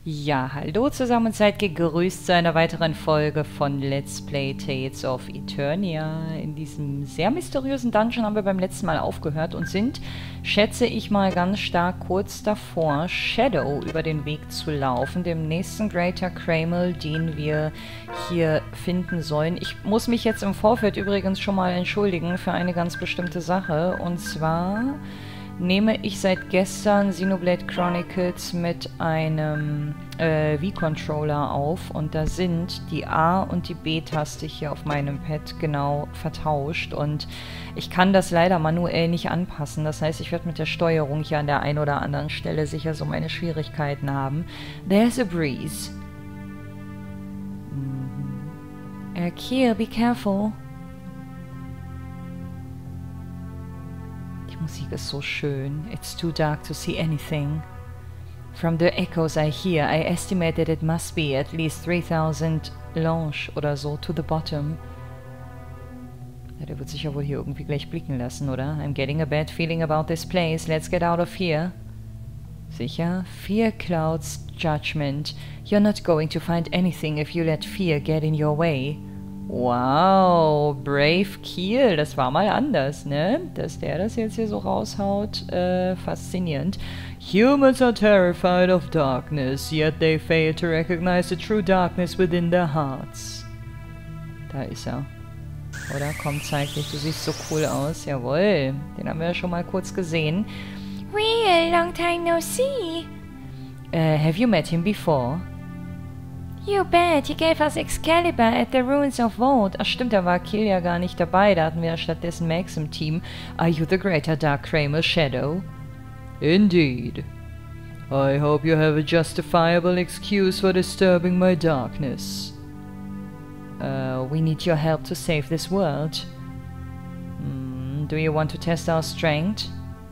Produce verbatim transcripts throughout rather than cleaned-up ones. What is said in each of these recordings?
Ja, hallo zusammen und seid gegrüßt zu einer weiteren Folge von Let's Play Tales of Eternia. In diesem sehr mysteriösen Dungeon haben wir beim letzten Mal aufgehört und sind, schätze ich mal, ganz stark kurz davor, Shadow über den Weg zu laufen, dem nächsten Greater Cramel, den wir hier finden sollen. Ich muss mich jetzt im Vorfeld übrigens schon mal entschuldigen für eine ganz bestimmte Sache, und zwar nehme ich seit gestern Xenoblade Chronicles mit einem äh, Wii-Controller auf und da sind die A- und die B-Taste hier auf meinem Pad genau vertauscht und ich kann das leider manuell nicht anpassen. Das heißt, ich werde mit der Steuerung hier an der einen oder anderen Stelle sicher so meine Schwierigkeiten haben. There's a breeze. Mhm. Uh, Kier, be careful. Die Musik ist so schön. It's too dark to see anything. From the echoes I hear, I estimate that it must be at least three thousand Lange oder so to the bottom. Ja, der wird sich ja wohl hier irgendwie gleich blicken lassen, oder? I'm getting a bad feeling about this place. Let's get out of here. Sicher? Fear clouds judgment. You're not going to find anything if you let fear get in your way. Wow, Brave Kiel, das war mal anders, ne? Dass der das jetzt hier so raushaut, äh, faszinierend. Humans are terrified of darkness, yet they fail to recognize the true darkness within their hearts. Da ist er. Oder? Komm, zeig dich, du siehst so cool aus. Jawohl, den haben wir ja schon mal kurz gesehen. Real, long time no see. Uh, have you met him before? You bet, he gave us Excalibur at the ruins of Vault. Ach stimmt, da war Kiel ja gar nicht dabei, da hatten wir ja stattdessen Max im Team. Are you the greater Dark Cramel Shadow? Indeed. I hope you have a justifiable excuse for disturbing my darkness. Uh, we need your help to save this world. Mm, do you want to test our strength?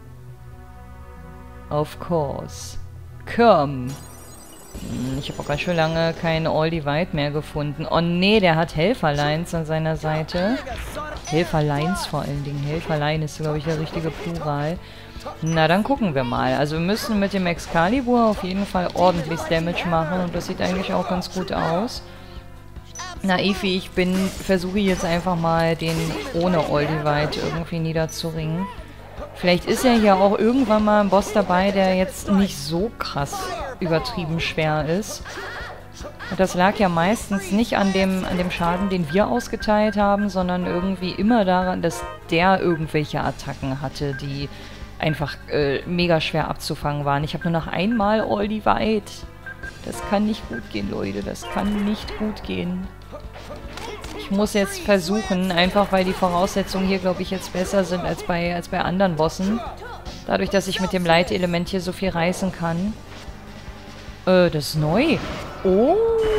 Of course. Come. Ich habe auch ganz schön lange keinen All-Divide mehr gefunden. Oh nee, der hat Helferleins an seiner Seite. Helferleins vor allen Dingen. Helferlein ist, glaube ich, der richtige Plural. Na, dann gucken wir mal. Also wir müssen mit dem Excalibur auf jeden Fall ordentlich Damage machen. Und das sieht eigentlich auch ganz gut aus. Naiv wie ich bin, versuche ich jetzt einfach mal, den ohne All-Divide irgendwie niederzuringen. Vielleicht ist ja hier auch irgendwann mal ein Boss dabei, der jetzt nicht so krass übertrieben schwer ist. Und das lag ja meistens nicht an dem, an dem Schaden, den wir ausgeteilt haben, sondern irgendwie immer daran, dass der irgendwelche Attacken hatte, die einfach äh, mega schwer abzufangen waren. Ich habe nur noch einmal All Divide. Das kann nicht gut gehen, Leute. Das kann nicht gut gehen. Ich muss jetzt versuchen, einfach weil die Voraussetzungen hier, glaube ich, jetzt besser sind als bei, als bei anderen Bossen. Dadurch, dass ich mit dem Leitelement hier so viel reißen kann. Äh, das ist neu. Oh,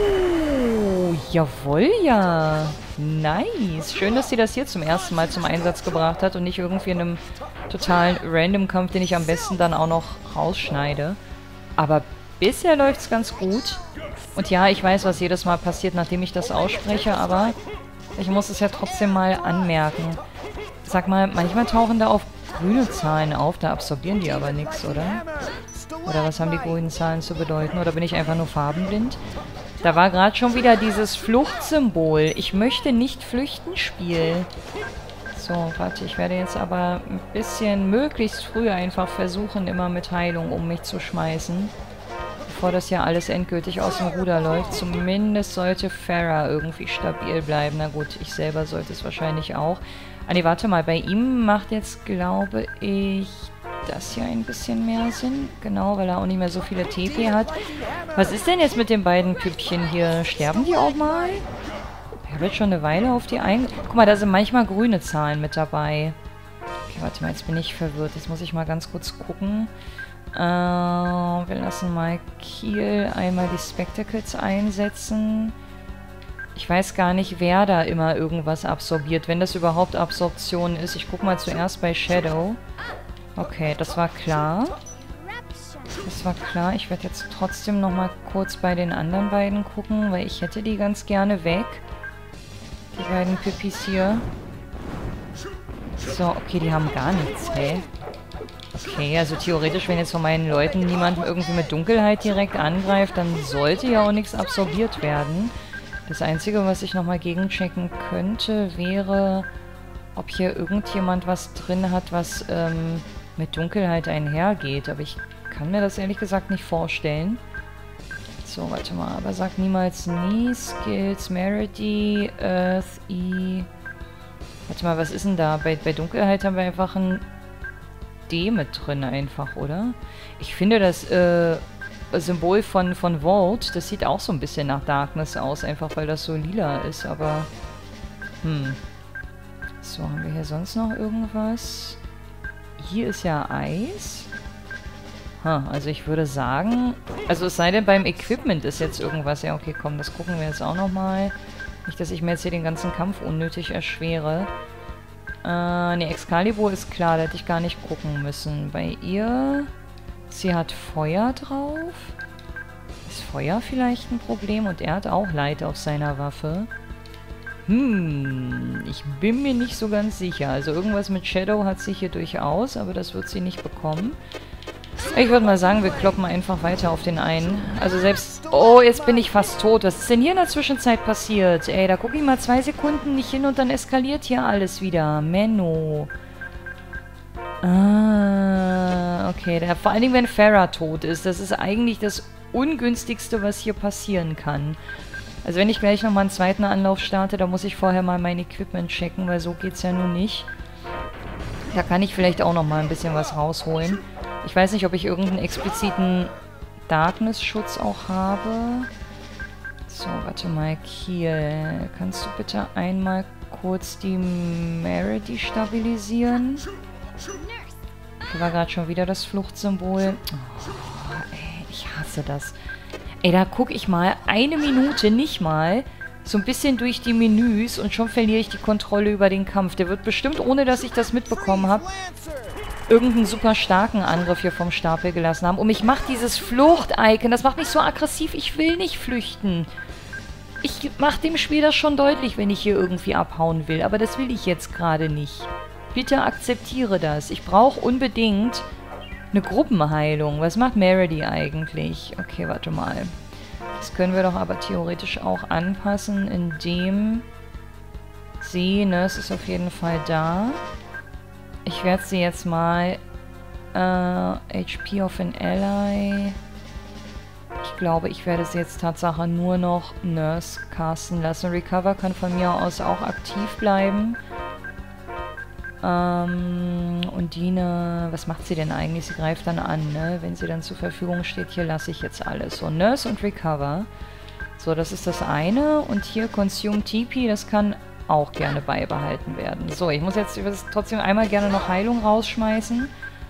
jawohl, ja. Nice. Schön, dass sie das hier zum ersten Mal zum Einsatz gebracht hat und nicht irgendwie in einem totalen Random-Kampf, den ich am besten dann auch noch rausschneide. Aber bisher läuft es ganz gut. Und ja, ich weiß, was jedes Mal passiert, nachdem ich das ausspreche, aber ich muss es ja trotzdem mal anmerken. Sag mal, manchmal tauchen da auch grüne Zahlen auf, da absorbieren die aber nichts, oder? Oder was haben die grünen Zahlen zu bedeuten? Oder bin ich einfach nur farbenblind? Da war gerade schon wieder dieses Fluchtsymbol. Ich möchte nicht flüchten, Spiel. So, warte, ich werde jetzt aber ein bisschen möglichst früh einfach versuchen, immer mit Heilung um mich zu schmeißen. Bevor das ja alles endgültig aus dem Ruder läuft. Zumindest sollte Farah irgendwie stabil bleiben. Na gut, ich selber sollte es wahrscheinlich auch. Ah ne, warte mal, bei ihm macht jetzt, glaube ich, das hier ein bisschen mehr Sinn. Genau, weil er auch nicht mehr so viele T P hat. Was ist denn jetzt mit den beiden Püppchen hier? Sterben die auch mal? Ich habe jetzt schon eine Weile auf die ein... Guck mal, da sind manchmal grüne Zahlen mit dabei. Okay, warte mal, jetzt bin ich verwirrt. Jetzt muss ich mal ganz kurz gucken. Äh, wir lassen mal Kiel einmal die Spectacles einsetzen. Ich weiß gar nicht, wer da immer irgendwas absorbiert, wenn das überhaupt Absorption ist. Ich gucke mal zuerst bei Shadow. Okay, das war klar. Das war klar. Ich werde jetzt trotzdem noch mal kurz bei den anderen beiden gucken, weil ich hätte die ganz gerne weg. Die beiden Pippis hier. So, okay, die haben gar nichts, hey. Okay, also theoretisch, wenn jetzt von meinen Leuten niemand irgendwie mit Dunkelheit direkt angreift, dann sollte ja auch nichts absorbiert werden. Das Einzige, was ich nochmal gegenchecken könnte, wäre, ob hier irgendjemand was drin hat, was ähm, mit Dunkelheit einhergeht. Aber ich kann mir das ehrlich gesagt nicht vorstellen. So, warte mal. Aber sag niemals nie. Skills, Merity, Earth, E. Warte mal, was ist denn da? Bei, bei Dunkelheit haben wir einfach ein D mit drin einfach, oder? Ich finde das äh, Symbol von, von Vault, das sieht auch so ein bisschen nach Darkness aus, einfach weil das so lila ist, aber... Hm. So, haben wir hier sonst noch irgendwas? Hier ist ja Eis. Ha, also ich würde sagen... Also es sei denn, beim Equipment ist jetzt irgendwas. Ja, okay, komm, das gucken wir jetzt auch nochmal. Nicht, dass ich mir jetzt hier den ganzen Kampf unnötig erschwere. Äh, ne, Excalibur ist klar, da hätte ich gar nicht gucken müssen. Bei ihr... Sie hat Feuer drauf. Ist Feuer vielleicht ein Problem? Und er hat auch Light auf seiner Waffe. Hm, ich bin mir nicht so ganz sicher. Also irgendwas mit Shadow hat sie hier durchaus, aber das wird sie nicht bekommen. Ich würde mal sagen, wir kloppen einfach weiter auf den einen. Also selbst... Oh, jetzt bin ich fast tot. Was ist denn hier in der Zwischenzeit passiert? Ey, da gucke ich mal zwei Sekunden nicht hin und dann eskaliert hier alles wieder. Menno. Ah, okay. Der, vor allen Dingen, wenn Farah tot ist. Das ist eigentlich das Ungünstigste, was hier passieren kann. Also wenn ich gleich nochmal einen zweiten Anlauf starte, da muss ich vorher mal mein Equipment checken, weil so geht's ja nun nicht. Da kann ich vielleicht auch nochmal ein bisschen was rausholen. Ich weiß nicht, ob ich irgendeinen expliziten Darkness-Schutz auch habe. So, warte mal, Kiel. Kannst du bitte einmal kurz die Merity stabilisieren? Hier war gerade schon wieder das Fluchtsymbol. Oh, ey, ich hasse das. Ey, da gucke ich mal eine Minute, nicht mal, so ein bisschen durch die Menüs und schon verliere ich die Kontrolle über den Kampf. Der wird bestimmt, ohne dass ich das mitbekommen habe, irgendeinen super starken Angriff hier vom Stapel gelassen haben. Und mich macht dieses Flucht-Icon, das macht mich so aggressiv, ich will nicht flüchten. Ich mache dem Spiel das schon deutlich, wenn ich hier irgendwie abhauen will, aber das will ich jetzt gerade nicht. Bitte akzeptiere das. Ich brauche unbedingt eine Gruppenheilung. Was macht Merity eigentlich? Okay, warte mal. Das können wir doch aber theoretisch auch anpassen, indem sie, ne, es ist auf jeden Fall da. Ich werde sie jetzt mal äh, H P of an Ally. Ich glaube, ich werde sie jetzt Tatsache nur noch Nurse casten lassen. Recover kann von mir aus auch aktiv bleiben. Ähm, Undine, was macht sie denn eigentlich? Sie greift dann an, ne? Wenn sie dann zur Verfügung steht, hier lasse ich jetzt alles. So, Nurse und Recover. So, das ist das eine. Und hier Consume T P, das kann auch gerne beibehalten werden. So, ich muss jetzt trotzdem einmal gerne noch Heilung rausschmeißen.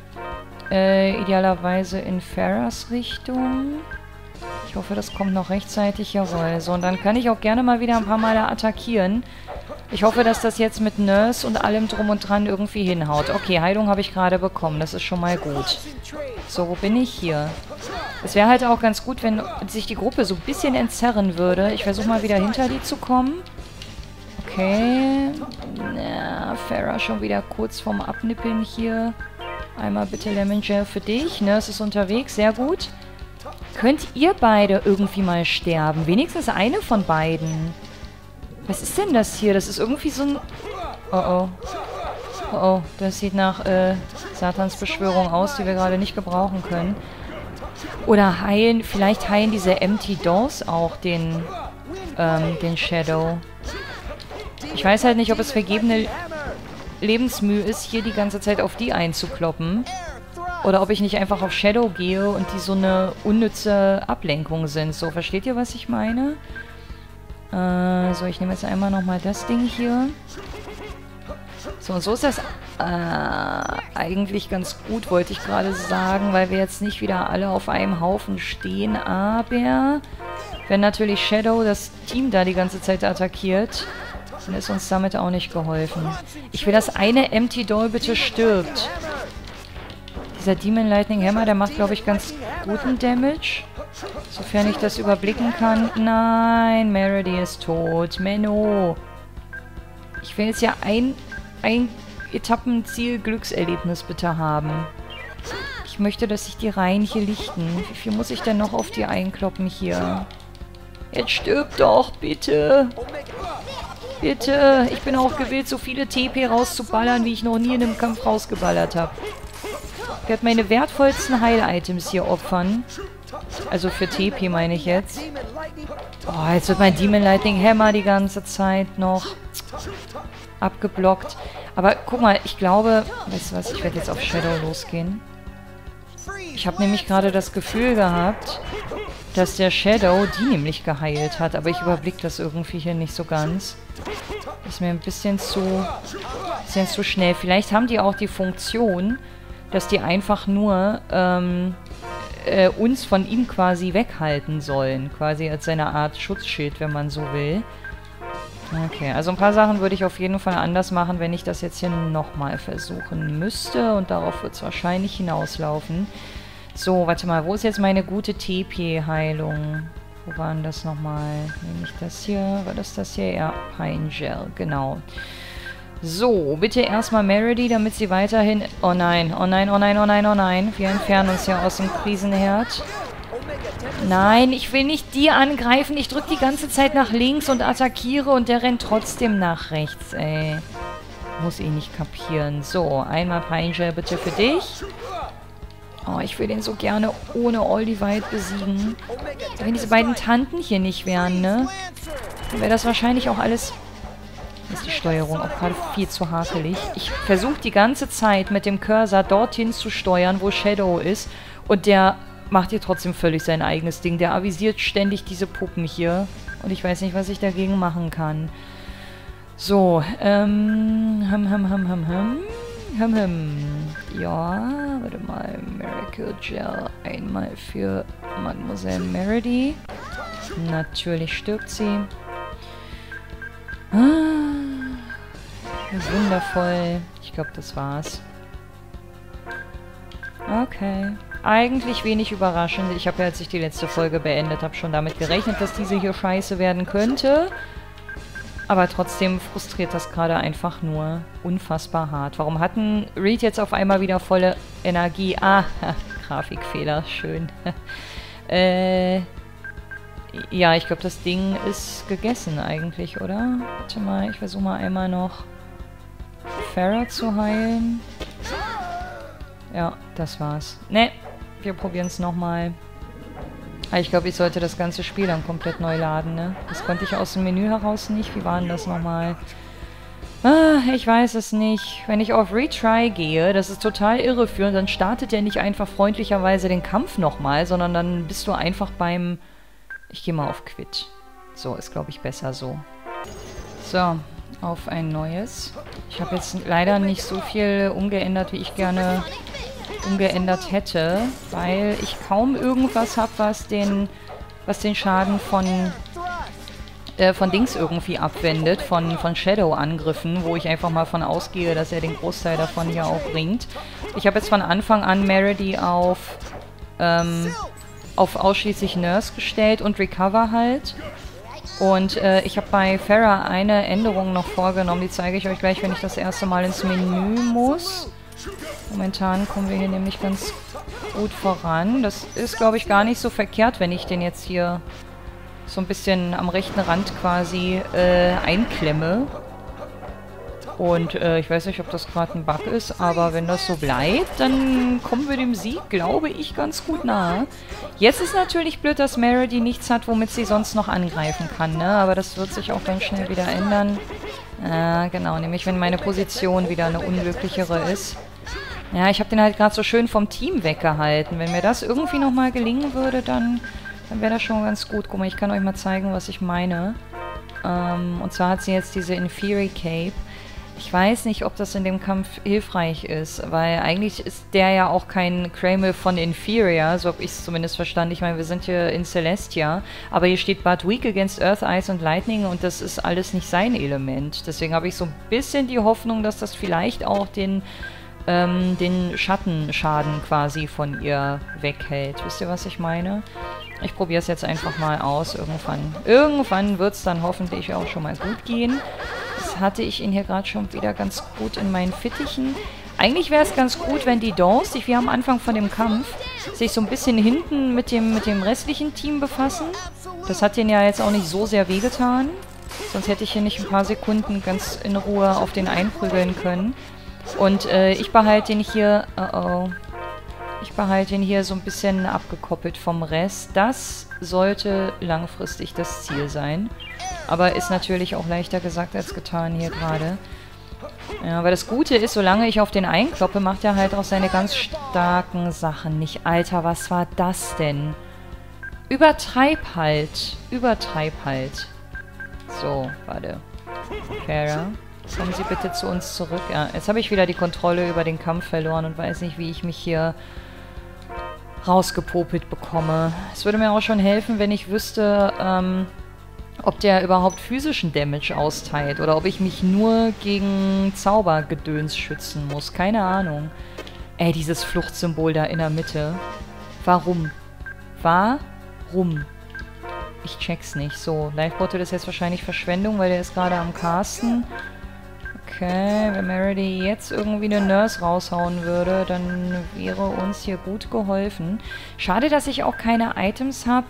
Äh, idealerweise in Farahs Richtung. Ich hoffe, das kommt noch rechtzeitig. Jawohl. So, und dann kann ich auch gerne mal wieder ein paar Mal attackieren. Ich hoffe, dass das jetzt mit Nurse und allem drum und dran irgendwie hinhaut. Okay, Heilung habe ich gerade bekommen. Das ist schon mal gut. So, wo bin ich hier? Es wäre halt auch ganz gut, wenn sich die Gruppe so ein bisschen entzerren würde. Ich versuche mal wieder hinter die zu kommen. Okay. Na, Farah schon wieder kurz vorm Abnippeln hier. Einmal bitte Lemon Gel für dich. Nurse ist unterwegs. Sehr gut. Könnt ihr beide irgendwie mal sterben? Wenigstens eine von beiden. Was ist denn das hier? Das ist irgendwie so ein... Oh oh. Oh oh. Das sieht nach äh, Satans Beschwörung aus, die wir gerade nicht gebrauchen können. Oder heilen... Vielleicht heilen diese Empty Doors auch den... Ähm, den Shadow. Ich weiß halt nicht, ob es vergebene Lebensmühe ist, hier die ganze Zeit auf die einzukloppen. Oder ob ich nicht einfach auf Shadow gehe und die so eine unnütze Ablenkung sind. So, versteht ihr, was ich meine? Äh, so, ich nehme jetzt einmal nochmal das Ding hier. So, und so ist das äh, eigentlich ganz gut, wollte ich gerade sagen, weil wir jetzt nicht wieder alle auf einem Haufen stehen. Aber wenn natürlich Shadow das Team da die ganze Zeit attackiert, dann ist uns damit auch nicht geholfen. Ich will, dass eine Empty Doll bitte stirbt. Dieser Demon Lightning Hammer, der macht, glaube ich, ganz guten Damage. Sofern ich das überblicken kann. Nein, Merity ist tot. Menno. Ich will jetzt ja ein, ein Etappenziel-Glückserlebnis bitte haben. Ich möchte, dass sich die Reihen hier lichten. Wie viel muss ich denn noch auf die einkloppen hier? Jetzt stirb doch, bitte. Bitte. Ich bin auch gewillt, so viele T P rauszuballern, wie ich noch nie in einem Kampf rausgeballert habe. Ich werde meine wertvollsten Heil-Items hier opfern. Also für T P meine ich jetzt. Oh, jetzt wird mein Demon Lightning Hammer die ganze Zeit noch abgeblockt. Aber guck mal, ich glaube... Weißt du was, ich werde jetzt auf Shadow losgehen. Ich habe nämlich gerade das Gefühl gehabt, dass der Shadow die nämlich geheilt hat. Aber ich überblicke das irgendwie hier nicht so ganz. Ist mir ein bisschen zu, bisschen zu schnell. Vielleicht haben die auch die Funktion, dass die einfach nur ähm, äh, uns von ihm quasi weghalten sollen. Quasi als seine Art Schutzschild, wenn man so will. Okay, also ein paar Sachen würde ich auf jeden Fall anders machen, wenn ich das jetzt hier nochmal versuchen müsste. Und darauf wird es wahrscheinlich hinauslaufen. So, warte mal, wo ist jetzt meine gute T P-Heilung? Wo war denn das nochmal? Nehme ich das hier? War das das hier? Ja, Pine Gel, genau. So, bitte erstmal Meredy, damit sie weiterhin... Oh nein, oh nein, oh nein, oh nein, oh nein. Wir entfernen uns ja aus dem Krisenherd. Nein, ich will nicht die angreifen. Ich drücke die ganze Zeit nach links und attackiere und der rennt trotzdem nach rechts, ey. Muss ich nicht kapieren. So, einmal Pine Gel bitte für dich. Oh, ich will den so gerne ohne Oldivide besiegen. Wenn diese beiden Tanten hier nicht wären, ne? Dann wäre das wahrscheinlich auch alles... Ist die Steuerung auch gerade viel zu hakelig. Ich versuche die ganze Zeit mit dem Cursor dorthin zu steuern, wo Shadow ist. Und der macht hier trotzdem völlig sein eigenes Ding. Der avisiert ständig diese Puppen hier. Und ich weiß nicht, was ich dagegen machen kann. So, ähm... Hum, hum, hum, hum, hum. Hum, hum. Ja, warte mal. Miracle Gel einmal für Mademoiselle Meredy. Natürlich stirbt sie. Ah, wundervoll. Ich glaube, das war's. Okay. Eigentlich wenig überraschend. Ich habe ja, als ich die letzte Folge beendet habe, schon damit gerechnet, dass diese hier scheiße werden könnte. Aber trotzdem frustriert das gerade einfach nur unfassbar hart. Warum hatten Reed jetzt auf einmal wieder volle Energie? Ah, Grafikfehler. Schön. äh... Ja, ich glaube, das Ding ist gegessen eigentlich, oder? Warte mal, ich versuche mal einmal noch Farah zu heilen. Ja, das war's. Ne, wir probieren es nochmal. Ich glaube, ich sollte das ganze Spiel dann komplett neu laden, ne? Das konnte ich aus dem Menü heraus nicht. Wie war denn das nochmal? Ah, ich weiß es nicht. Wenn ich auf Retry gehe, das ist total irreführend, dann startet der nicht einfach freundlicherweise den Kampf nochmal, sondern dann bist du einfach beim... Ich gehe mal auf Quit. So, ist, glaube ich, besser so. So, auf ein neues. Ich habe jetzt leider nicht so viel umgeändert, wie ich gerne umgeändert hätte, weil ich kaum irgendwas habe, was den, was den Schaden von, äh, von Dings irgendwie abwendet, von, von Shadow-Angriffen, wo ich einfach mal von ausgehe, dass er den Großteil davon hier auch bringt. Ich habe jetzt von Anfang an Meredy auf... Ähm, auf ausschließlich Nurse gestellt und Recover halt. Und äh, ich habe bei Farah eine Änderung noch vorgenommen, die zeige ich euch gleich, wenn ich das erste Mal ins Menü muss. Momentan kommen wir hier nämlich ganz gut voran. Das ist, glaube ich, gar nicht so verkehrt, wenn ich den jetzt hier so ein bisschen am rechten Rand quasi äh, einklemme. Und äh, ich weiß nicht, ob das gerade ein Bug ist, aber wenn das so bleibt, dann kommen wir dem Sieg, glaube ich, ganz gut nahe. Jetzt ist natürlich blöd, dass Meredy nichts hat, womit sie sonst noch angreifen kann, ne? Aber das wird sich auch ganz schnell wieder ändern. Äh, genau, nämlich wenn meine Position wieder eine unglücklichere ist. Ja, ich habe den halt gerade so schön vom Team weggehalten. Wenn mir das irgendwie nochmal gelingen würde, dann, dann wäre das schon ganz gut. Guck mal, ich kann euch mal zeigen, was ich meine. Ähm, und zwar hat sie jetzt diese Inferi Cape. Ich weiß nicht, ob das in dem Kampf hilfreich ist, weil eigentlich ist der ja auch kein Cramel von Inferior, so habe ich es zumindest verstanden. Ich meine, wir sind hier in Celestia, aber hier steht but weak against Earth, Ice und Lightning und das ist alles nicht sein Element. Deswegen habe ich so ein bisschen die Hoffnung, dass das vielleicht auch den, ähm, den Schattenschaden quasi von ihr weghält. Wisst ihr, was ich meine? Ich probiere es jetzt einfach mal aus. Irgendwann, irgendwann wird es dann hoffentlich auch schon mal gut gehen. Das hatte ich ihn hier gerade schon wieder ganz gut in meinen Fittichen. Eigentlich wäre es ganz gut, wenn die Dawes sich wie am Anfang von dem Kampf sich so ein bisschen hinten mit dem, mit dem restlichen Team befassen. Das hat denen ja jetzt auch nicht so sehr wehgetan. Sonst hätte ich hier nicht ein paar Sekunden ganz in Ruhe auf den einprügeln können. Und äh, ich behalte den hier... Oh oh. Ich behalte ihn hier so ein bisschen abgekoppelt vom Rest. Das sollte langfristig das Ziel sein. Aber ist natürlich auch leichter gesagt als getan hier gerade. Ja, aber das Gute ist, solange ich auf den einkloppe, macht er halt auch seine ganz starken Sachen nicht. Alter, was war das denn? Übertreib halt. Übertreib halt. So, warte. Farah, kommen Sie bitte zu uns zurück. Ja, jetzt habe ich wieder die Kontrolle über den Kampf verloren und weiß nicht, wie ich mich hier rausgepopelt bekomme. Es würde mir auch schon helfen, wenn ich wüsste, ähm, ob der überhaupt physischen Damage austeilt oder ob ich mich nur gegen Zaubergedöns schützen muss. Keine Ahnung. Ey, dieses Fluchtsymbol da in der Mitte. Warum? Warum? Ich check's nicht. So, Live-Bottle ist jetzt wahrscheinlich Verschwendung, weil der ist gerade am Casten. Okay, wenn Meredy jetzt irgendwie eine Nurse raushauen würde, dann wäre uns hier gut geholfen. Schade, dass ich auch keine Items habe.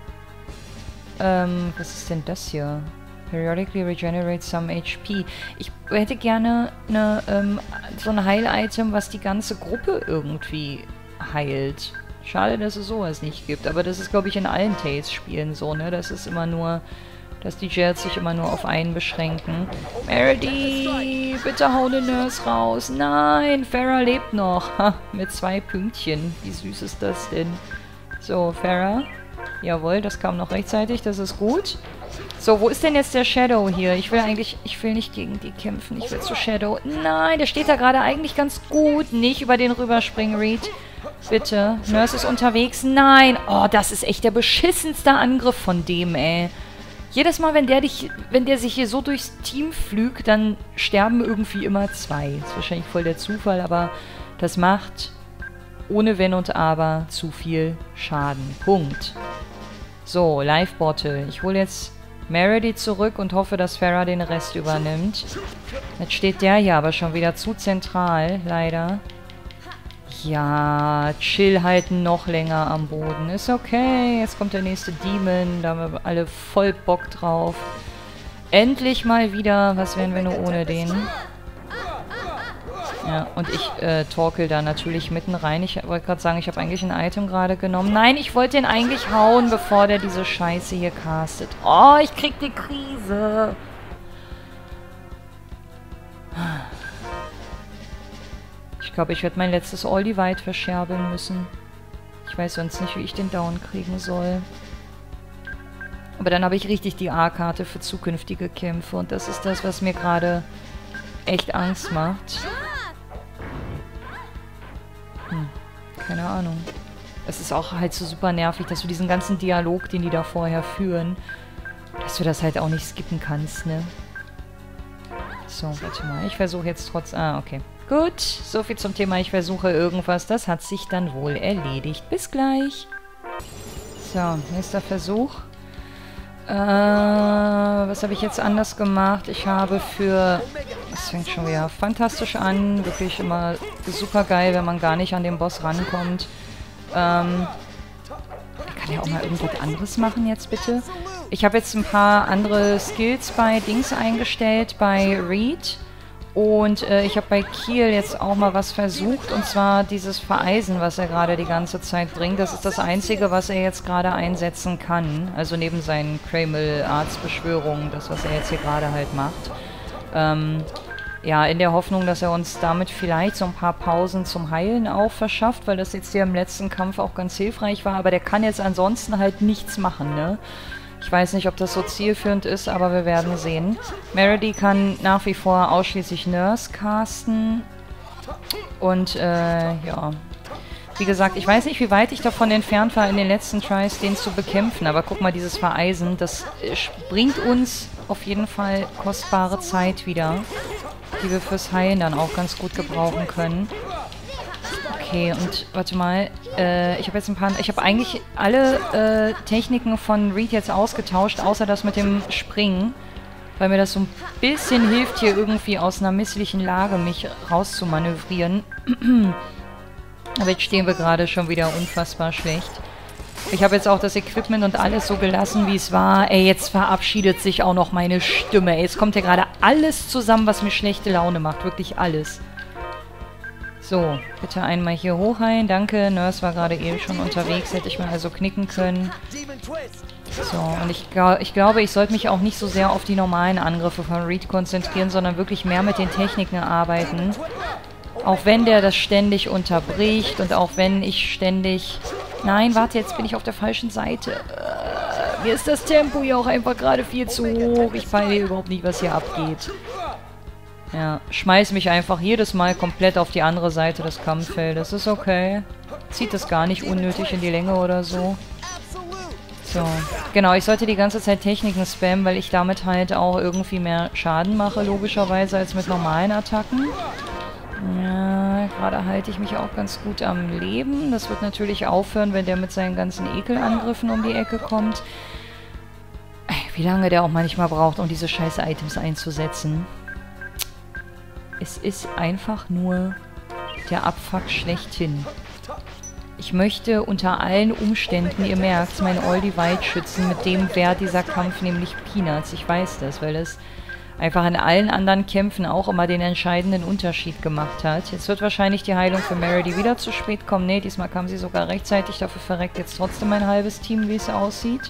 Ähm, was ist denn das hier? Periodically regenerate some H P. Ich hätte gerne eine, ähm, so ein Heil-Item, was die ganze Gruppe irgendwie heilt. Schade, dass es sowas nicht gibt. Aber das ist, glaube ich, in allen Tales-Spielen so, ne? Das ist immer nur... dass die Jails sich immer nur auf einen beschränken. Meredy, bitte hau eine Nurse raus. Nein, Farah lebt noch. Ha, mit zwei Pünktchen. Wie süß ist das denn? So, Farah. Jawohl, das kam noch rechtzeitig. Das ist gut. So, wo ist denn jetzt der Shadow hier? Ich will eigentlich... Ich will nicht gegen die kämpfen. Ich will zu Shadow. Nein, der steht da gerade eigentlich ganz gut. Nicht über den rüberspringen, Reed. Bitte. Nurse ist unterwegs. Nein. Oh, das ist echt der beschissenste Angriff von dem, ey. Jedes Mal, wenn der dich, wenn der sich hier so durchs Team pflügt, dann sterben irgendwie immer zwei. Das ist wahrscheinlich voll der Zufall, aber das macht ohne Wenn und Aber zu viel Schaden. Punkt. So, Live-Bottle. Ich hole jetzt Meredy zurück und hoffe, dass Farah den Rest übernimmt. Jetzt steht der hier aber schon wieder zu zentral, leider. Ja, chill halt noch länger am Boden. Ist okay. Jetzt kommt der nächste Demon. Da haben wir alle voll Bock drauf. Endlich mal wieder. Was wären wir nur ohne den? Ja, und ich äh, torkel da natürlich mitten rein. Ich wollte gerade sagen, ich habe eigentlich ein Item gerade genommen. Nein, ich wollte den eigentlich hauen, bevor der diese Scheiße hier castet. Oh, ich krieg die Krise. Ich glaube, ich werde mein letztes All-Divide verscherbeln müssen. Ich weiß sonst nicht, wie ich den down kriegen soll. Aber dann habe ich richtig die A-Karte für zukünftige Kämpfe. Und das ist das, was mir gerade echt Angst macht. Hm, keine Ahnung. Es ist auch halt so super nervig, dass du diesen ganzen Dialog, den die da vorher führen, dass du das halt auch nicht skippen kannst, ne? So, warte mal. Ich versuche jetzt trotz... Ah, okay. Gut, soviel zum Thema, ich versuche irgendwas. Das hat sich dann wohl erledigt. Bis gleich. So, nächster Versuch. Äh, was habe ich jetzt anders gemacht? Ich habe für... Das fängt schon wieder fantastisch an. Wirklich immer super geil, wenn man gar nicht an den Boss rankommt. Ähm... Ich kann ja auch mal irgendwas anderes machen jetzt, bitte. Ich habe jetzt ein paar andere Skills bei Dings eingestellt, bei Reed. Und äh, ich habe bei Kiel jetzt auch mal was versucht, und zwar dieses Vereisen, was er gerade die ganze Zeit bringt. Das ist das Einzige, was er jetzt gerade einsetzen kann. Also neben seinen Kramel-Arztbeschwörungen, das, was er jetzt hier gerade halt macht. Ähm, ja, in der Hoffnung, dass er uns damit vielleicht so ein paar Pausen zum Heilen auch verschafft, weil das jetzt hier im letzten Kampf auch ganz hilfreich war. Aber der kann jetzt ansonsten halt nichts machen, ne? Ich weiß nicht, ob das so zielführend ist, aber wir werden sehen. Meredy kann nach wie vor ausschließlich Nurse casten. Und, äh, ja. Wie gesagt, ich weiß nicht, wie weit ich davon entfernt war, in den letzten Tries den zu bekämpfen. Aber guck mal, dieses Vereisen, das bringt uns auf jeden Fall kostbare Zeit wieder, die wir fürs Heilen dann auch ganz gut gebrauchen können. Okay, und warte mal, äh, ich habe jetzt ein paar... Ich habe eigentlich alle äh, Techniken von Reed jetzt ausgetauscht, außer das mit dem Springen. weil mir das so ein bisschen hilft, hier irgendwie aus einer misslichen Lage mich rauszumanövrieren. Aber jetzt stehen wir gerade schon wieder unfassbar schlecht. Ich habe jetzt auch das Equipment und alles so gelassen, wie es war. Ey, jetzt verabschiedet sich auch noch meine Stimme. Ey, jetzt kommt ja gerade alles zusammen, was mir schlechte Laune macht. Wirklich alles. So, bitte einmal hier hochheilen. Danke, Nurse war gerade eben schon unterwegs. Hätte ich mal also knicken können. So, und ich, ich glaube, ich sollte mich auch nicht so sehr auf die normalen Angriffe von Reed konzentrieren, sondern wirklich mehr mit den Techniken arbeiten. Auch wenn der das ständig unterbricht und auch wenn ich ständig... Nein, warte, jetzt bin ich auf der falschen Seite. Äh, mir ist das Tempo hier auch einfach gerade viel zu hoch. Ich peile überhaupt nicht, was hier abgeht. Ja, schmeiß mich einfach jedes Mal komplett auf die andere Seite des Kampffeldes. Ist okay. Zieht das gar nicht unnötig in die Länge oder so. So, genau, ich sollte die ganze Zeit Techniken spammen, weil ich damit halt auch irgendwie mehr Schaden mache, logischerweise, als mit normalen Attacken. Ja, gerade halte ich mich auch ganz gut am Leben. Das wird natürlich aufhören, wenn der mit seinen ganzen Ekelangriffen um die Ecke kommt. Wie lange der auch manchmal braucht, um diese scheiß Items einzusetzen. Es ist einfach nur der Abfuck schlechthin. Ich möchte unter allen Umständen, ihr merkt, meinen All-Divide schützen. Mit dem wäre dieser Kampf nämlich Peanuts. Ich weiß das, weil das einfach in allen anderen Kämpfen auch immer den entscheidenden Unterschied gemacht hat. Jetzt wird wahrscheinlich die Heilung für Meredy wieder zu spät kommen. Ne, diesmal kam sie sogar rechtzeitig. Dafür verreckt jetzt trotzdem ein halbes Team, wie es aussieht.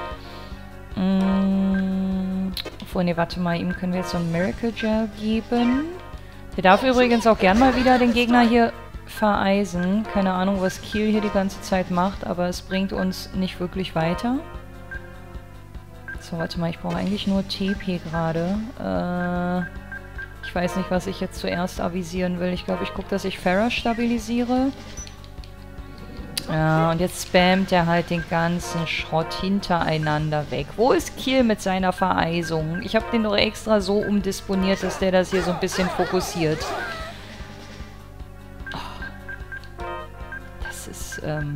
Mmh. Obwohl, ne, warte mal. Ihm können wir jetzt so ein Miracle Gel geben. Der darf übrigens auch gern mal wieder den Gegner hier vereisen. Keine Ahnung, was Kiel hier die ganze Zeit macht, aber es bringt uns nicht wirklich weiter. So, warte mal, ich brauche eigentlich nur T P gerade. Äh, ich weiß nicht, was ich jetzt zuerst avisieren will. Ich glaube, ich gucke, dass ich Farah stabilisiere. Ja, und jetzt spammt er halt den ganzen Schrott hintereinander weg. Wo ist Kiel mit seiner Vereisung? Ich habe den doch extra so umdisponiert, dass der das hier so ein bisschen fokussiert. Das ist, ähm...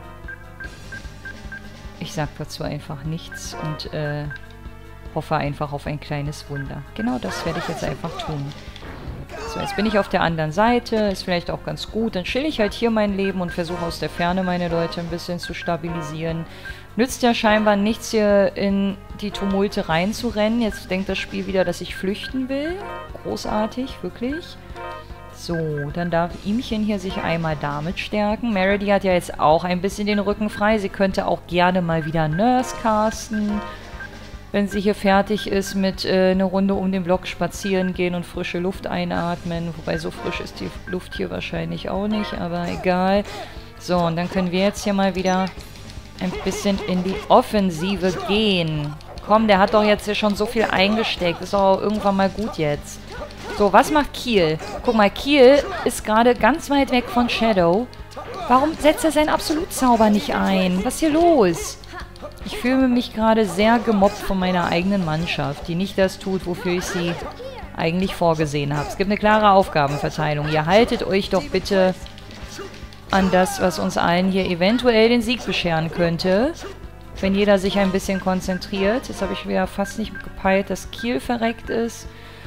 ich sag dazu einfach nichts und äh, hoffe einfach auf ein kleines Wunder. Genau das werde ich jetzt einfach tun. So, jetzt bin ich auf der anderen Seite. Ist vielleicht auch ganz gut. Dann chill ich halt hier mein Leben und versuche aus der Ferne meine Leute ein bisschen zu stabilisieren. Nützt ja scheinbar nichts, hier in die Tumulte reinzurennen. Jetzt denkt das Spiel wieder, dass ich flüchten will. Großartig, wirklich. So, dann darf Ihmchen hier sich einmal damit stärken. Meredy hat ja jetzt auch ein bisschen den Rücken frei. Sie könnte auch gerne mal wieder Nurse casten, wenn sie hier fertig ist mit äh, eine Runde um den Block spazieren gehen und frische Luft einatmen. Wobei so frisch ist die Luft hier wahrscheinlich auch nicht, aber egal. So, und dann können wir jetzt hier mal wieder ein bisschen in die Offensive gehen. Komm, der hat doch jetzt hier schon so viel eingesteckt. Ist doch auch irgendwann mal gut jetzt. So, was macht Kiel? Guck mal, Kiel ist gerade ganz weit weg von Shadow. Warum setzt er seinen Absolutzauber nicht ein? Was ist hier los? Ich fühle mich gerade sehr gemobbt von meiner eigenen Mannschaft, die nicht das tut, wofür ich sie eigentlich vorgesehen habe. Es gibt eine klare Aufgabenverteilung. Ihr haltet euch doch bitte an das, was uns allen hier eventuell den Sieg bescheren könnte. Wenn jeder sich ein bisschen konzentriert. Jetzt habe ich wieder fast nicht gepeilt, dass Kiel verreckt ist.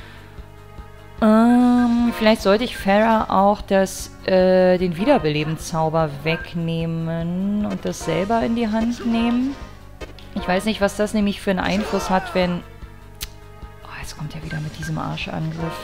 Ähm, vielleicht sollte ich Farah auch das, äh, den Wiederbelebenszauber wegnehmen und das selber in die Hand nehmen. Ich weiß nicht, was das nämlich für einen Einfluss hat, wenn... Oh, jetzt kommt er wieder mit diesem Arschangriff.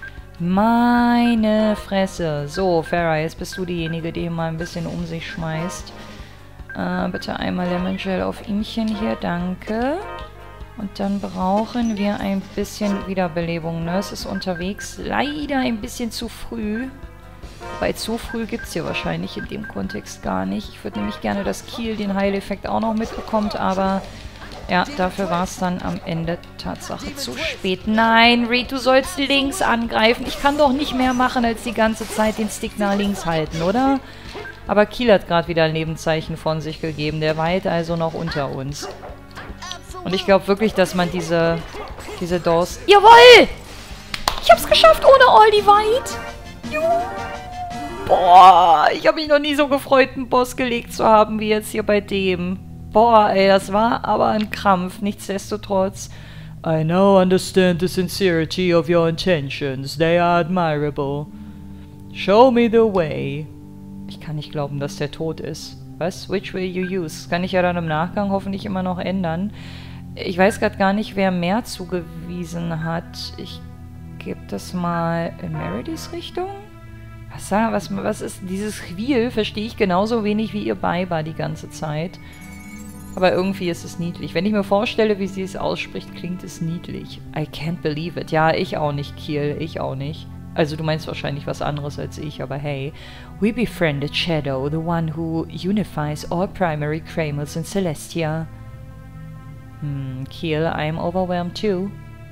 Meine Fresse. So, Farah, jetzt bist du diejenige, die hier mal ein bisschen um sich schmeißt. Äh, bitte einmal Lemon Gel auf Ihmchen hier, danke. Und dann brauchen wir ein bisschen Wiederbelebung. Nurse ist unterwegs. Leider ein bisschen zu früh. Weil zu früh gibt es hier wahrscheinlich in dem Kontext gar nicht. Ich würde nämlich gerne, dass Kiel den Heileffekt auch noch mitbekommt, aber ja, dafür war es dann am Ende Tatsache zu spät. Nein, Reed, du sollst links angreifen. Ich kann doch nicht mehr machen, als die ganze Zeit den Stick nach links halten, oder? Aber Kiel hat gerade wieder ein Lebenszeichen von sich gegeben. Der weilt also noch unter uns. Und ich glaube wirklich, dass man diese, diese Doors... Jawohl! Ich hab's geschafft ohne All-Divide! Juhu! Boah, ich habe mich noch nie so gefreut, einen Boss gelegt zu haben, wie jetzt hier bei dem. Boah, ey, das war aber ein Krampf. Nichtsdestotrotz I now understand the sincerity of your intentions. They are admirable. Show me the way. Ich kann nicht glauben, dass der tot ist. Was? Which will you use? Das kann ich ja dann im Nachgang hoffentlich immer noch ändern. Ich weiß gerade gar nicht, wer mehr zugewiesen hat. Ich gebe das mal in Merediths Richtung. Was, was, was ist dieses Quil? Verstehe ich genauso wenig wie ihr Beiber die ganze Zeit. Aber irgendwie ist es niedlich. Wenn ich mir vorstelle, wie sie es ausspricht, klingt es niedlich. I can't believe it. Ja, ich auch nicht, Kiel. Ich auch nicht. Also du meinst wahrscheinlich was anderes als ich, aber hey. We befriended Shadow, the one who unifies all primary Kramals in Celestia. Hm, Kiel, I'm overwhelmed too.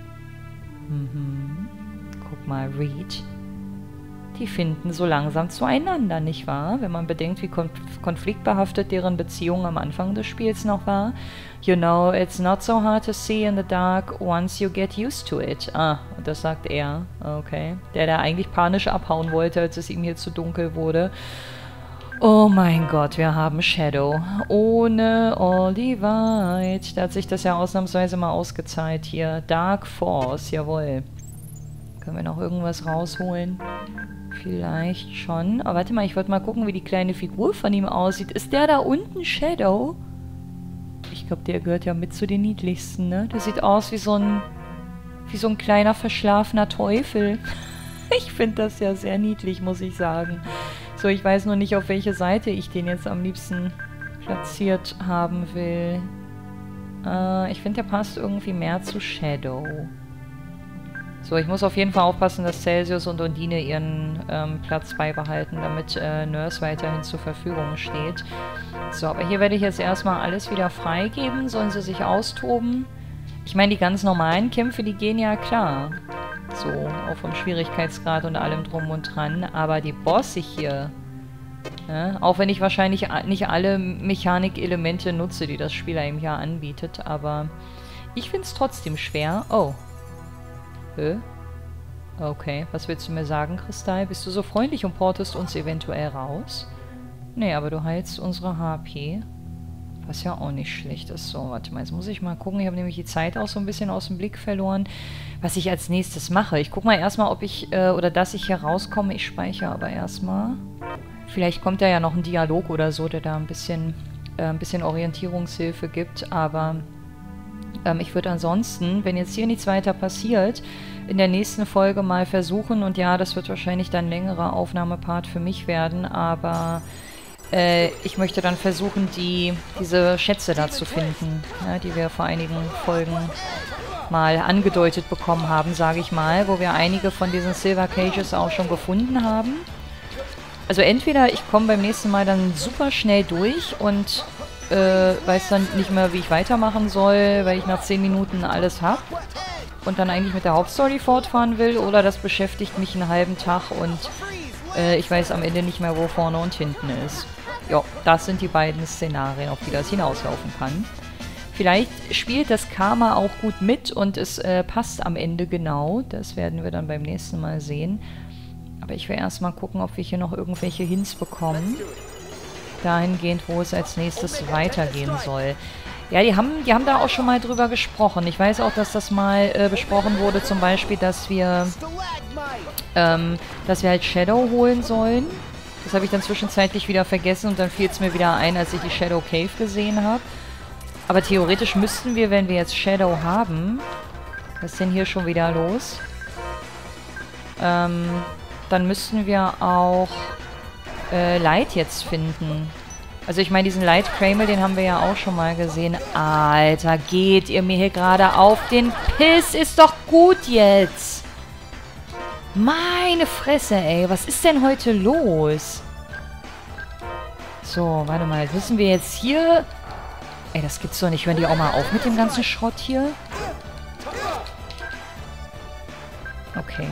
Mhm. Guck mal, Reed. Die finden so langsam zueinander, nicht wahr? Wenn man bedenkt, wie konf konfliktbehaftet deren Beziehung am Anfang des Spiels noch war. You know, it's not so hard to see in the dark once you get used to it. Ah, das sagt er. Okay. Der, der eigentlich panisch abhauen wollte, als es ihm hier zu dunkel wurde. Oh mein Gott, wir haben Shadow. Ohne All Divide. Da hat sich das ja ausnahmsweise mal ausgezahlt hier. Dark Force, jawohl. Können wir noch irgendwas rausholen? Vielleicht schon. Aber warte mal, ich wollte mal gucken, wie die kleine Figur von ihm aussieht. Ist der da unten Shadow? Ich glaube, der gehört ja mit zu den niedlichsten, ne? Der sieht aus wie so ein... wie so ein kleiner, verschlafener Teufel. Ich finde das ja sehr niedlich, muss ich sagen. So, ich weiß nur nicht, auf welche Seite ich den jetzt am liebsten platziert haben will. Äh, ich finde, der passt irgendwie mehr zu Shadow. So, ich muss auf jeden Fall aufpassen, dass Celsius und Undine ihren ähm, Platz beibehalten, damit äh, Nurse weiterhin zur Verfügung steht. So, aber hier werde ich jetzt erstmal alles wieder freigeben. Sollen sie sich austoben? Ich meine, die ganz normalen Kämpfe, die gehen ja klar. So, auch vom Schwierigkeitsgrad und allem drum und dran. Aber die Bosse hier, ne? Auch wenn ich wahrscheinlich nicht alle Mechanikelemente nutze, die das Spiel einem ja anbietet, aber ich finde es trotzdem schwer. Oh. Hä? Okay, was willst du mir sagen, Kristall? Bist du so freundlich und portest uns eventuell raus? Nee, aber du heilst unsere H P. Was ja auch nicht schlecht ist. So, warte mal, jetzt muss ich mal gucken. Ich habe nämlich die Zeit auch so ein bisschen aus dem Blick verloren, was ich als nächstes mache. Ich gucke mal erstmal, ob ich, äh, oder dass ich hier rauskomme. Ich speichere aber erstmal. Vielleicht kommt da ja noch ein Dialog oder so, der da ein bisschen, äh, ein bisschen Orientierungshilfe gibt, aber ähm, ich würde ansonsten, wenn jetzt hier nichts weiter passiert, in der nächsten Folge mal versuchen, und ja, das wird wahrscheinlich dann ein längerer Aufnahmepart für mich werden, aber äh, ich möchte dann versuchen, die, diese Schätze da zu finden, ja, die wir vor einigen Folgen mal angedeutet bekommen haben, sage ich mal, wo wir einige von diesen Silver Cages auch schon gefunden haben. Also entweder ich komme beim nächsten Mal dann super schnell durch und äh, weiß dann nicht mehr, wie ich weitermachen soll, weil ich nach zehn Minuten alles habe und dann eigentlich mit der Hauptstory fortfahren will, oder das beschäftigt mich einen halben Tag und äh, ich weiß am Ende nicht mehr, wo vorne und hinten ist. Ja, das sind die beiden Szenarien, auf die das hinauslaufen kann. Vielleicht spielt das Karma auch gut mit und es äh, passt am Ende genau. Das werden wir dann beim nächsten Mal sehen. Aber ich will erstmal gucken, ob wir hier noch irgendwelche Hints bekommen. Dahingehend, wo es als nächstes weitergehen soll. Ja, die haben, die haben da auch schon mal drüber gesprochen. Ich weiß auch, dass das mal äh, besprochen wurde, zum Beispiel, dass wir, ähm, dass wir halt Shadow holen sollen. Das habe ich dann zwischenzeitlich wieder vergessen und dann fiel es mir wieder ein, als ich die Shadow Cave gesehen habe. Aber theoretisch müssten wir, wenn wir jetzt Shadow haben... Was ist denn hier schon wieder los? Ähm, dann müssten wir auch äh, Light jetzt finden. Also ich meine, diesen Light Kramer, den haben wir ja auch schon mal gesehen. Alter, geht ihr mir hier gerade auf den Piss? Ist doch gut jetzt! Meine Fresse, ey. Was ist denn heute los? So, warte mal. Wissen wir jetzt hier... Ey, das gibt's doch nicht. Hören die auch mal auf mit dem ganzen Schrott hier? Okay.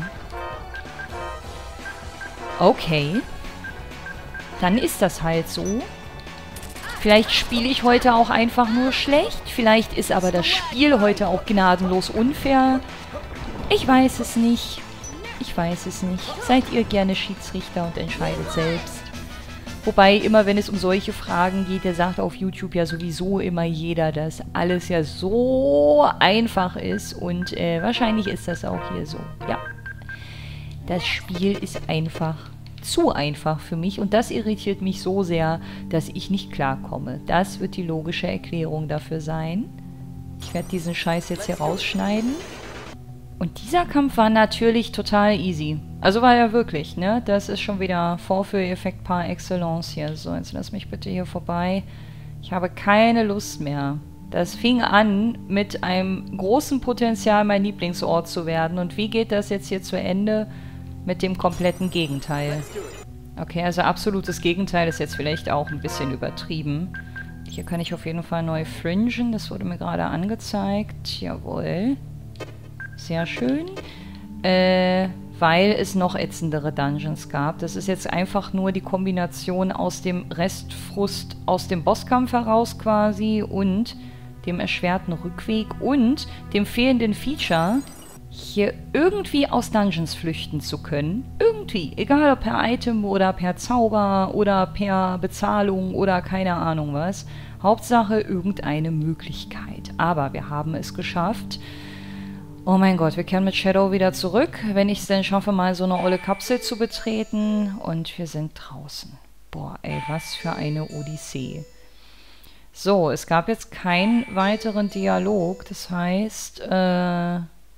Okay. Dann ist das halt so. Vielleicht spiele ich heute auch einfach nur schlecht. Vielleicht ist aber das Spiel heute auch gnadenlos unfair. Ich weiß es nicht. Ich weiß es nicht. Seid ihr gerne Schiedsrichter und entscheidet selbst. Wobei immer, wenn es um solche Fragen geht, der sagt auf YouTube ja sowieso immer jeder, dass alles ja so einfach ist. Und äh, wahrscheinlich ist das auch hier so. Ja, das Spiel ist einfach zu einfach für mich. Und das irritiert mich so sehr, dass ich nicht klarkomme. Das wird die logische Erklärung dafür sein. Ich werde diesen Scheiß jetzt hier rausschneiden. Und dieser Kampf war natürlich total easy. Also war er wirklich, ne? Das ist schon wieder Vorführeffekt par excellence hier. So, jetzt lass mich bitte hier vorbei. Ich habe keine Lust mehr. Das fing an mit einem großen Potenzial, mein Lieblingsort zu werden. Und wie geht das jetzt hier zu Ende? Mit dem kompletten Gegenteil. Okay, also absolutes Gegenteil ist jetzt vielleicht auch ein bisschen übertrieben. Hier kann ich auf jeden Fall neu fringen. Das wurde mir gerade angezeigt. Jawohl. Sehr schön. Äh, weil es noch ätzendere Dungeons gab. Das ist jetzt einfach nur die Kombination aus dem Restfrust aus dem Bosskampf heraus quasi und dem erschwerten Rückweg und dem fehlenden Feature, hier irgendwie aus Dungeons flüchten zu können. Irgendwie. Egal ob per Item oder per Zauber oder per Bezahlung oder keine Ahnung was. Hauptsache irgendeine Möglichkeit. Aber wir haben es geschafft. Oh mein Gott, wir kehren mit Shadow wieder zurück, wenn ich es denn schaffe, mal so eine olle Kapsel zu betreten. Und wir sind draußen. Boah, ey, was für eine Odyssee. So, es gab jetzt keinen weiteren Dialog. Das heißt, äh...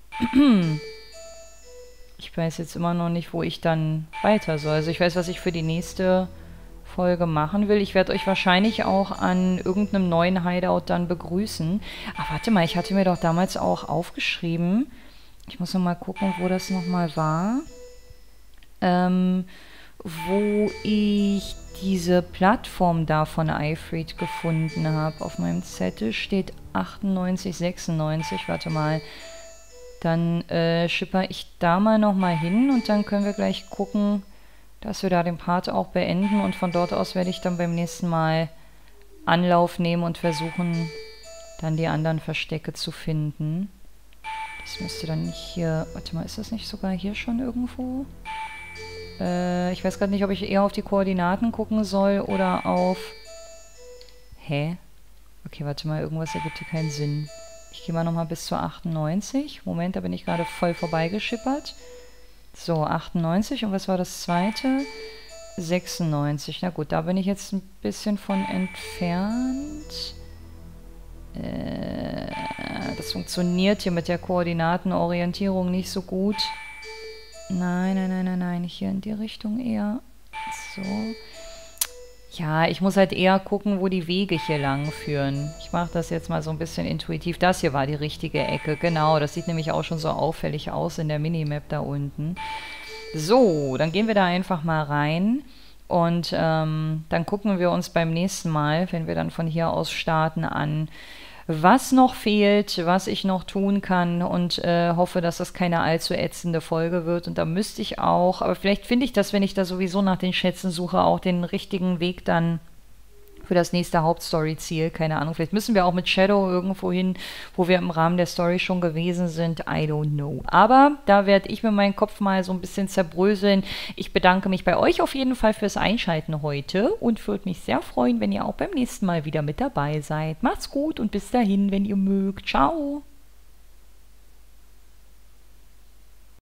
ich weiß jetzt immer noch nicht, wo ich dann weiter soll. Also ich weiß, was ich für die nächste Folge machen will. Ich werde euch wahrscheinlich auch an irgendeinem neuen Hideout dann begrüßen. Ach, warte mal, ich hatte mir doch damals auch aufgeschrieben. Ich muss noch mal gucken, wo das nochmal war. Ähm, wo ich diese Plattform da von Ifrit gefunden habe. Auf meinem Zettel steht achtundneunzig, sechsundneunzig. Warte mal. Dann äh, schipper ich da mal nochmal hin und dann können wir gleich gucken, dass wir da den Part auch beenden. Und von dort aus werde ich dann beim nächsten Mal Anlauf nehmen und versuchen, dann die anderen Verstecke zu finden. Das müsste dann nicht hier... Warte mal, ist das nicht sogar hier schon irgendwo? Äh, ich weiß gerade nicht, ob ich eher auf die Koordinaten gucken soll oder auf... Hä? Okay, warte mal, irgendwas ergibt hier keinen Sinn. Ich gehe mal nochmal bis zur achtundneunzig. Moment, da bin ich gerade voll vorbeigeschippert. So, achtundneunzig. Und was war das zweite? sechsundneunzig. Na gut, da bin ich jetzt ein bisschen von entfernt. Äh, das funktioniert hier mit der Koordinatenorientierung nicht so gut. Nein, nein, nein, nein, nein. Hier in die Richtung eher. So. Ja, ich muss halt eher gucken, wo die Wege hier lang führen. Ich mache das jetzt mal so ein bisschen intuitiv. Das hier war die richtige Ecke, genau. Das sieht nämlich auch schon so auffällig aus in der Minimap da unten. So, dann gehen wir da einfach mal rein. Und ähm, dann gucken wir uns beim nächsten Mal, wenn wir dann von hier aus starten, an, was noch fehlt, was ich noch tun kann und äh, hoffe, dass das keine allzu ätzende Folge wird. Und da müsste ich auch, aber vielleicht finde ich das, wenn ich da sowieso nach den Schätzen suche, auch den richtigen Weg dann für das nächste Hauptstory-Ziel. Keine Ahnung, vielleicht müssen wir auch mit Shadow irgendwo hin, wo wir im Rahmen der Story schon gewesen sind. I don't know. Aber da werde ich mir meinen Kopf mal so ein bisschen zerbröseln. Ich bedanke mich bei euch auf jeden Fall fürs Einschalten heute und würde mich sehr freuen, wenn ihr auch beim nächsten Mal wieder mit dabei seid. Macht's gut und bis dahin, wenn ihr mögt. Ciao!